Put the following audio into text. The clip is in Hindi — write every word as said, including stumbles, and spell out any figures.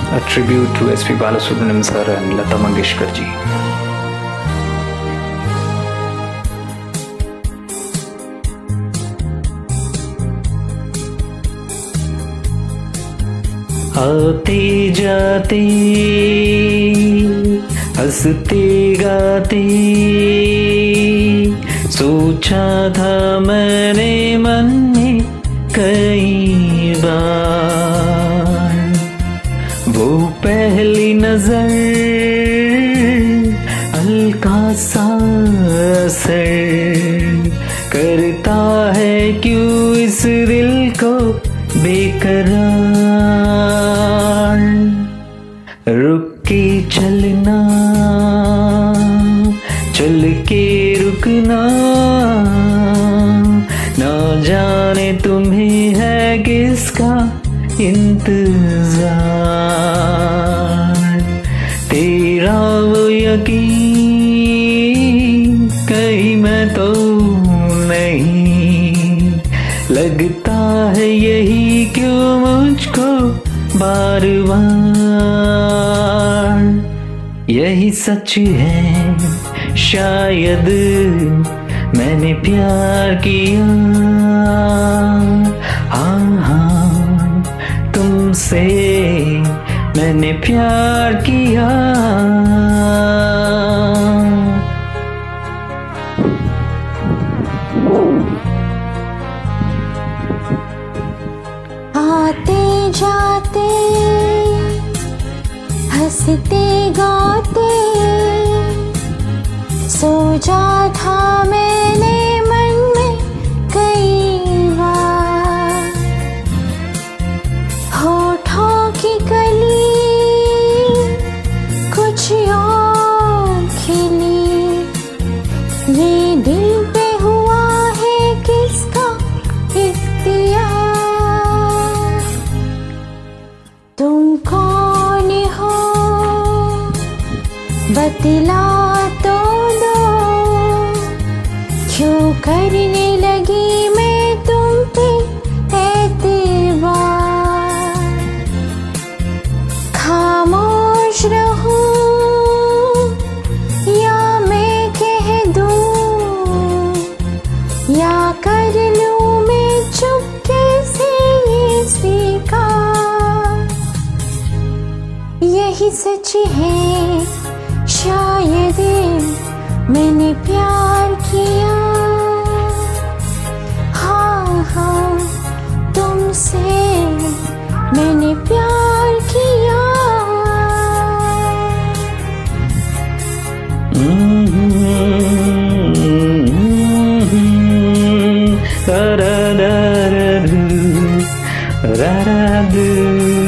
A tribute to S P Balasubramaniam sir and Lata Mangeshkar ji. आते जाते हंसते गाते सोचा था मैंने मन में कई बार, वो पहली नजर हल्का सा असर करता है क्यों इस दिल को बेकरार। रुक के चलना, चल के रुकना, ना जाने तुम्हें है किसका इंतजार। तेरा वो यकीन कहीं मैं तो नहीं, लगता है यही क्यों मुझको बार बार। यही सच है शायद मैंने प्यार किया, हाँ हाँ तुमसे मैंने प्यार किया। आते जाते हंसते गाते सोचा था मैंने मन में कई बार, होठों की कली कुछ और खिली, ये दिल पे हुआ है किसका इख्तियार। तुम कौन हो बतला तो दो, क्यों करने लगी मैं तुम पे एतबार। खामोश रहूं या मैं कह दूं, या कर लूं मैं चुपके से ये स्वीकार। यही सच है शायद मैंने प्यार किया, हाँ हाँ तुमसे मैंने प्यार किया। रा रा रा रा रा रा रा।